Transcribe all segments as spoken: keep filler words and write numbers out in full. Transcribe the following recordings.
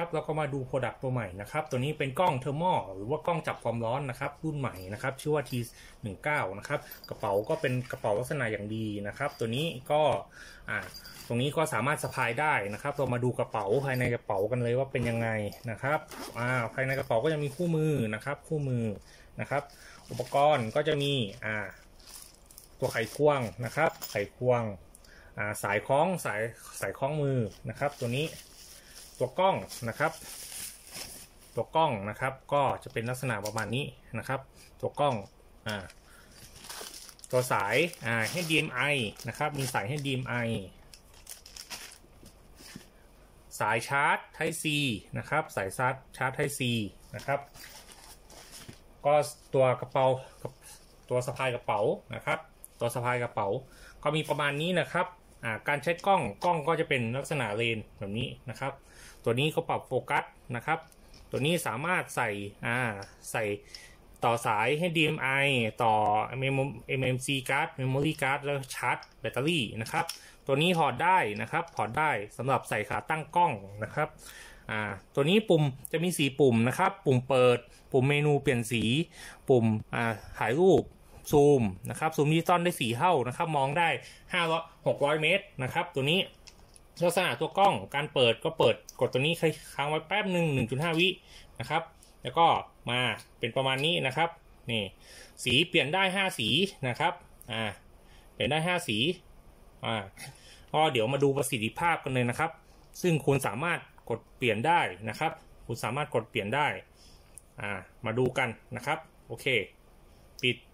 นะครับเราก็มาดูโปรดักต์ตัวใหม่นะครับตัวนี้เป็นกล้องเทอร์โมหรือว่ากล้องจับความร้อนนะครับรุ่นใหม่นะครับชื่อว่า ที หนึ่งเก้า นะครับกระเป๋าก็เป็นกระเป๋าลักษณะอย่างดีนะครับตัวนี้ก็อ่าตรงนี้ก็สามารถสะพายได้นะครับเรามาดูกระเป๋าภายในกระเป๋ากันเลยว่าเป็นยังไงนะครับอ่าภายในกระเป๋าก็จะมีคู่มือนะครับคู่มือนะครับอุปกรณ์ก็จะมีอ่าตัวไขควงนะครับไขควงอ่าสายคล้องสายสายคล้องมือนะครับตัวนี้ตัวกล้องนะครับตัวกล้องนะครับก็จะเป็นลักษณะประมาณนี้นะครับตัวกล้องอ่าตัวสายอ่าให้ ดี เอ็ม ไอ นะครับมีสายให้ ดี เอ็ม ไอ สายชาร์จ Type C นะครับสายชาร์จชาร์จ Type C นะครับก็ตัวกระเป๋าตัวสะพายกระเป๋านะครับตัวสะพายกระเป๋าก็มีประมาณนี้นะครับอ่าการใช้กล้องกล้องก็จะเป็นลักษณะเลนแบบนี้นะครับตัวนี้เขาปรับโฟกัสนะครับตัวนี้สามารถใส่อ่าใส่ต่อสายให้ ดี เอ็ม ไอ ต่อ เอ็ม เอ็ม ซี card memory card แล้วชาร์จแบตเตอรี่นะครับตัวนี้ถอดได้นะครับถอดได้สำหรับใส่ขาตั้งกล้องนะครับอ่าตัวนี้ปุ่มจะมีสีปุ่มนะครับปุ่มเปิดปุ่มเมนูเปลี่ยนสีปุ่มอ่าถ่ายรูปซูมนะครับซูมดิจิตอลได้สี่เท่านะครับมองได้ห้าร้อย หกร้อยเมตรนะครับตัวนี้ลักษณะตัวกล้องการเปิดก็เปิดกดตัวนี้ค้างไว้แป๊บหนึ่ง หนึ่งจุดห้า วินะครับแล้วก็มาเป็นประมาณนี้นะครับนี่สีเปลี่ยนได้ห้าสีนะครับอ่าเปลี่ยนได้ห้าสีอ่าก็เดี๋ยวมาดูประสิทธิภาพกันเลยนะครับซึ่งคุณสามารถกดเปลี่ยนได้นะครับคุณสามารถกดเปลี่ยนได้อ่ามาดูกันนะครับโอเคปิด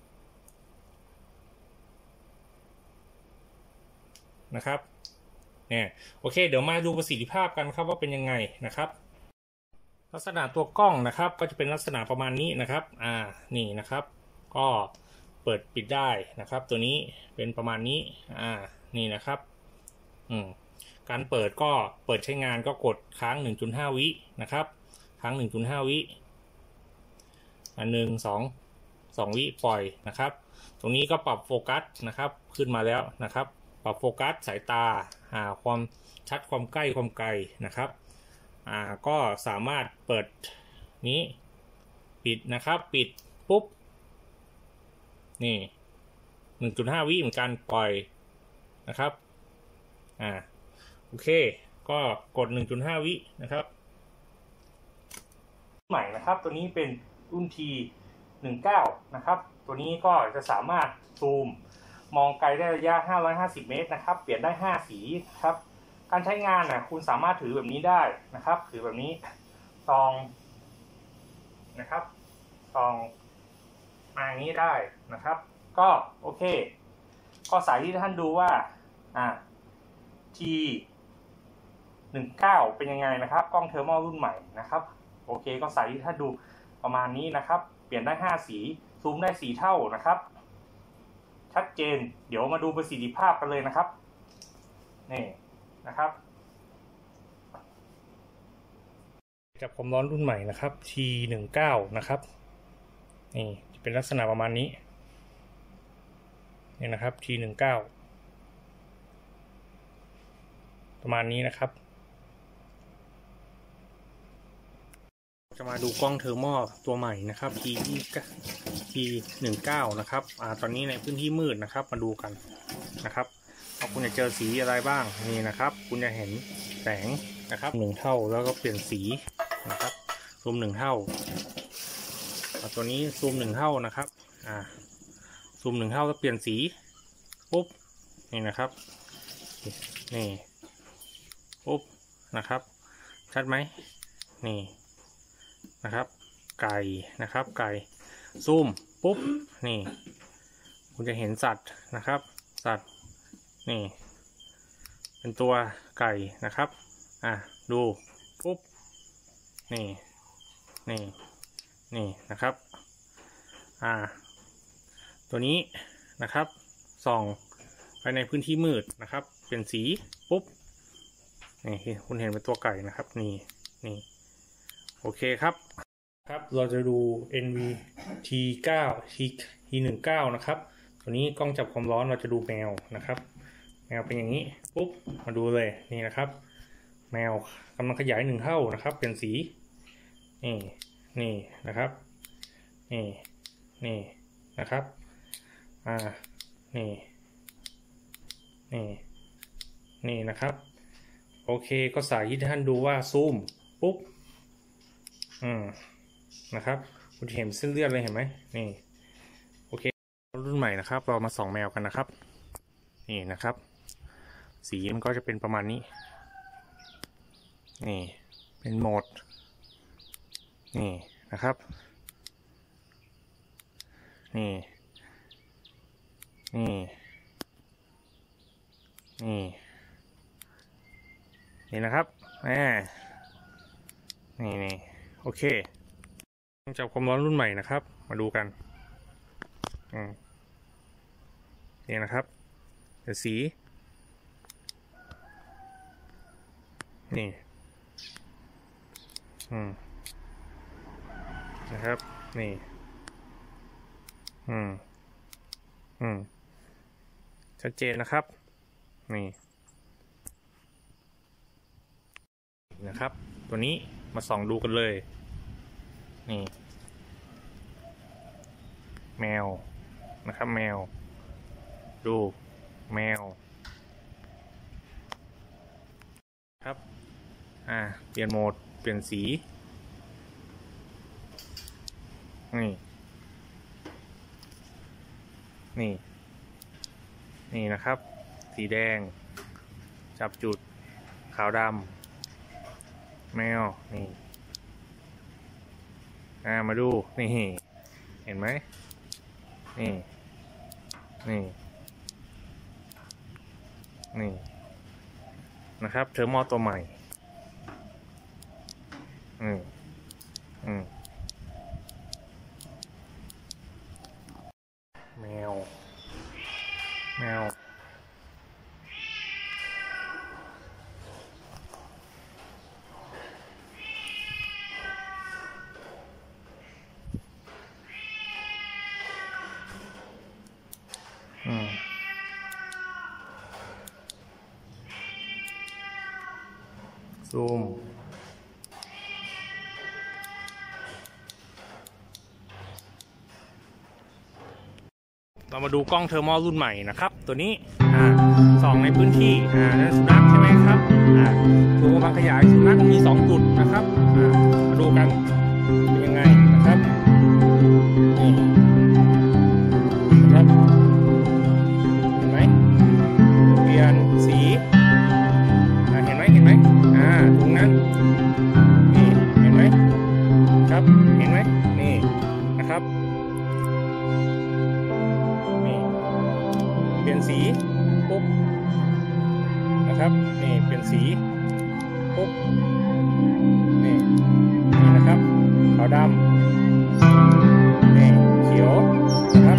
นะครับเนี่ยโอเคเดี๋ยวมาดูประสิทธิภาพกันครับว่าเป็นยังไงนะครับลักษณะตัวกล้องนะครับก็จะเป็นลักษณะประมาณนี้นะครับอ่านี่นะครับก็เปิดปิดได้นะครับตัวนี้เป็นประมาณนี้อ่านี่นะครับอืมการเปิดก็เปิดใช้งานก็กดค้าง หนึ่งจุดห้า วินะครับค้าง หนึ่งจุดห้า วิอันหนึ่ง สอง สองวิปล่อยนะครับตรงนี้ก็ปรับโฟกัสนะครับขึ้นมาแล้วนะครับปรับโฟกัสสายตาหาความชัดความใกล้ความไกลนะครับอ่าก็สามารถเปิดนี้ปิดนะครับปิดปุ๊บนี่ หนึ่งจุดห้า วิเหมือนกันปล่อยนะครับอ่าโอเคก็กด หนึ่งจุดห้า วินะครับใหม่นะครับตัวนี้เป็นรุ่น ที หนึ่งเก้า นะครับตัวนี้ก็จะสามารถซูมมองไกลได้ระยะห้าร้อยห้าสิบเมตรนะครับเปลี่ยนได้ห้าสีครับการใช้งานนะคุณสามารถถือแบบนี้ได้นะครับถือแบบนี้ซองนะครับซองมาอย่างนี้ได้นะครับก็โอเคก็สายที่ท่านดูว่าอ่า ที หนึ่งเก้า เป็นยังไงนะครับกล้องเทอร์โมรุ่นใหม่นะครับโอเคก็สายที่ท่านดูประมาณนี้นะครับเปลี่ยนได้ห้าสีซูมได้สี่เท่านะครับชัดเจนเดี๋ยวมาดูประสิทธิภาพกันเลยนะครับนี่นะครับจับความร้อนรุ่นใหม่นะครับ ที หนึ่งเก้า นะครับนี่จะเป็นลักษณะประมาณนี้นี่นะครับ ที หนึ่งเก้า ประมาณนี้นะครับจะมาดูกล้องเทอร์โมตัวใหม่นะครับ ที ที หนึ่งเก้า นะครับอ่าตอนนี้ในพื้นที่มืดนะครับมาดูกันนะครับว่าคุณจะเจอสีอะไรบ้างนี่นะครับคุณจะเห็นแสงนะครับหนึ่งเท่าแล้วก็เปลี่ยนสีนะครับซูมหนึ่งเท่าตัวนี้ซูมหนึ่งเท่านะครับอ่าซูมหนึ่งเท่าแล้วเปลี่ยนสีปุ๊บนี่นะครับนี่ปุ๊บนะครับชัดไหมนี่นะครับไก่นะครับไก่ซูมปุ๊บนี่คุณจะเห็นสัตว์นะครับสัตว์นี่เป็นตัวไก่นะครับอ่ะดูปุ๊บนี่นี่นี่นะครับอ่าตัวนี้นะครับส่องไปในพื้นที่มืดนะครับเปลี่ยนสีปุ๊บนี่คุณเห็นเป็นตัวไก่นะครับนี่นี่โอเคครับครับเราจะดู เอ็น วี ที เก้า ที หนึ่งเก้า นะครับตัวนี้กล้องจับความร้อนเราจะดูแมวนะครับแมวเป็นอย่างนี้ปุ๊บมาดูเลยนี่นะครับแมวกำลังขยายหนึ่งเท่านะครับเปลี่ยนสีนี่นี่นะครับนี่นี่นะครับอ่านี่นี่นี่นะครับโอเคก็สาธิตให้ท่านดูว่าซูมปุ๊บอืมนะครับคุณเห็นเส้นเลือดเลยเห็นไหมนี่โอเครุ่นใหม่นะครับเรามาส่องแมวกันนะครับนี่นะครับสีมันก็จะเป็นประมาณนี้นี่เป็นโหมดนี่นะครับนี่นี่นี่นี่นะครับแหมนี่นี่โอเคจับความร้อนรุ่นใหม่นะครับมาดูกันอืมนี่นะครับเดี๋ยวสีนี่อืมนะครับนี่อืมอืมชัดเจนนะครับนี่นะครับตัวนี้มาส่องดูกันเลยนี่แมวนะครับแมวดูแมวครับอ่าเปลี่ยนโหมดเปลี่ยนสีนี่นี่นี่นะครับสีแดงจับจุดขาวดำแมวนี่อ่ามาดูนี่เห็นไหมนี่นี่นี่นะครับเทอร์โมตัวใหม่อืมอืมแมวแมวอืมซูมเรามาดูกล้องเทอร์โมรุ่นใหม่นะครับตัวนี้อ่าส่องในพื้นที่อ่าสุนัขใช่ไหมครับอ่าดูกำลังขยายสุนัขมีสองจุดนะครับอ่ามาดูกันเป็นยังไงนะครับนี่นะครับเห็นไหมเปลี่ยนสีอ่าเห็นไหมเห็นไหมอ่าตรงนั้นนี่เห็นไหมครับเห็นไหมนี่นะครับเปลี่ยนสีปุ๊บนะครับนี่เปลี่ยนสีปุ๊บนี่นี่นะครับขาวดำนี่เขียวนะครับ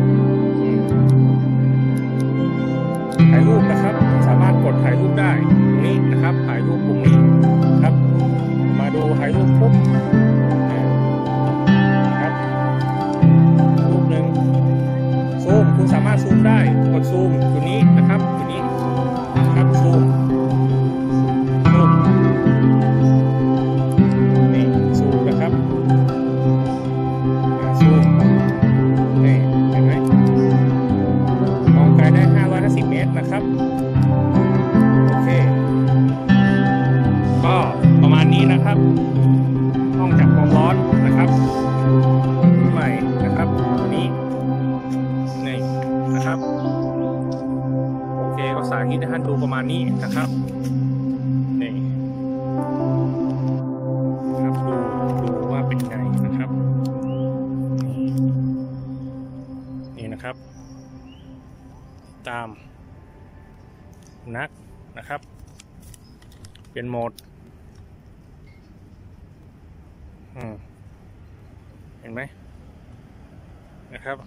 ถ่ายรูปนะครับสามารถกดถ่ายรูปได้ตรงนี้นะครับถ่ายรูปปุ่มนี้ครับมาดูถ่ายรูปปุ๊บนะครับรูปหนึ่งซูมคุณสามารถซูมได้กดซูมตัวนี้นะครับตัวนี้นะครับซูมซูมนี่ซูมนะครับซูมนี่เห็นไหมมองไกลได้ห้าร้อยห้าสิบเมตรนะครับโอเคก็ประมาณนี้นะครับห้องจับความร้อนนะครับใหม่นะครับตัวนี้นี่นะครับโอเคก็สาธิตให้ท่านดูประมาณนี้นะครับนี่ครับดูดูว่าเป็นไงนะครับนี่นี่นะครับตามนักนะครับเป็นโหมดอืมเห็นไหมนะครับ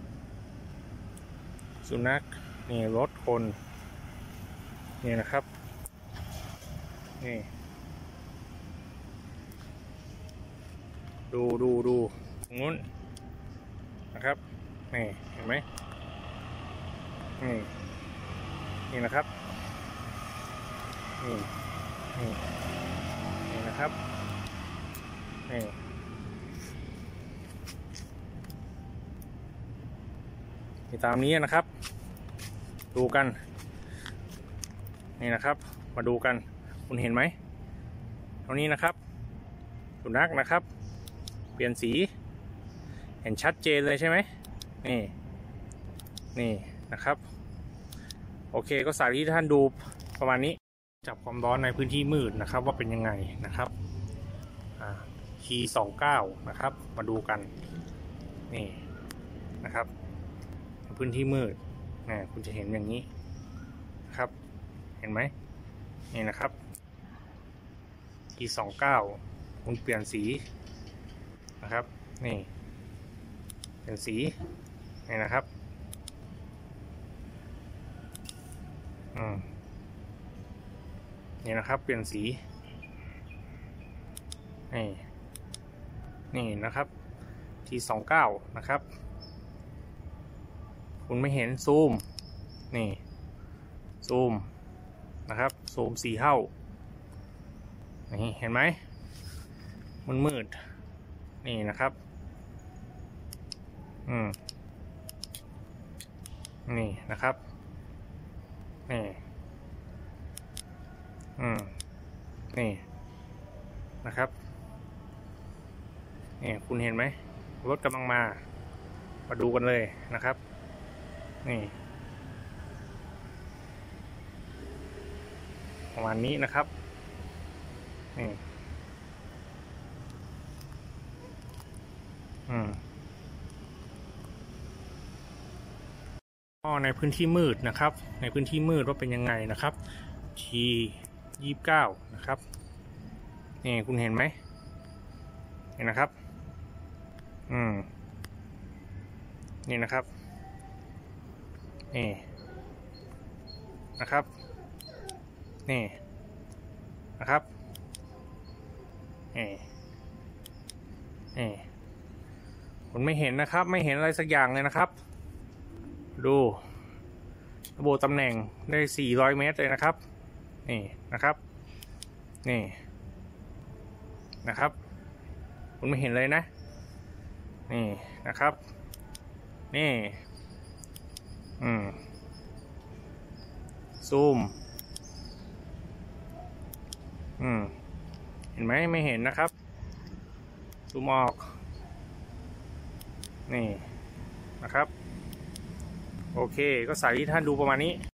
สุนัขนี่รถคนนี่นะครับนี่ดูดูดูตรงนู้นนะครับนี่เห็นไหมนี่นี่นะครับนี่นี่นี่นะครับนี่ตามนี้นะครับ ดูกันนี่นะครับมาดูกันคุณเห็นไหมตรงนี้นะครับสุนัขนะครับเปลี่ยนสีเห็นชัดเจนเลยใช่ไหมนี่นี่นะครับโอเคก็สาธิตท่านดูประมาณนี้จับความร้อนในพื้นที่มืดนะครับว่าเป็นยังไงนะครับคีย์สองเก้านะครับมาดูกันนี่นะครับพื้นที่มืดนะคุณจะเห็นอย่างนี้ครับเห็นไหมนี่นะครับคีย์สองเก้าคุณเปลี่ยนสีนะครับนี่เปลี่ยนสีนี่นะครับอืมนี่นะครับเปลี่ยนสีนี่นี่นะครับทีสองเก้านะครับคุณไม่เห็นซูมนี่ซูมนะครับซูมสี่เท่านี่เห็นไหมมันมืดนี่นะครับอืมนี่นะครับนี่อืมนี่นะครับนี่คุณเห็นไหมรถกำลังมามาดูกันเลยนะครับนี่ประมาณนี้นะครับนี่อืมก็ในพื้นที่มืดนะครับในพื้นที่มืดว่าเป็นยังไงนะครับทียี่สิบเก้านะครับนี่คุณเห็นไหมเห็นนะครับอืมนี่นะครับนี่นะครับนี่นะครับนี่นี่คุณไม่เห็นนะครับไม่เห็นอะไรสักอย่างเลยนะครับดูระบุตำแหน่งได้สี่ร้อยเมตรเลยนะครับนี่นะครับนี่นะครับคุณไม่เห็นเลยนะนี่นะครับนี่อืมซูมอืมเห็นไหมไม่เห็นนะครับซูมออกนี่นะครับโอเคก็สาธิตท่านดูประมาณนี้